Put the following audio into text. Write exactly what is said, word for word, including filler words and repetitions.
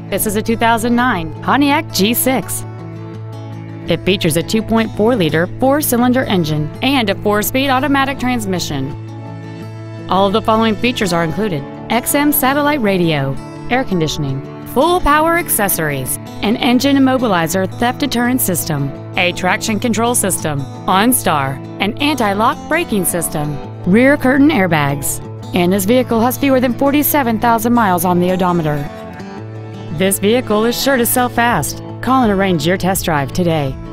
This is a two thousand nine Pontiac G six. It features a two point four liter four-cylinder engine and a four-speed automatic transmission. All of the following features are included: X M satellite radio, air conditioning, full power accessories, an engine immobilizer theft deterrent system, a traction control system, OnStar, an anti-lock braking system, rear curtain airbags, and this vehicle has fewer than forty-seven thousand miles on the odometer. This vehicle is sure to sell fast. Call and arrange your test drive today.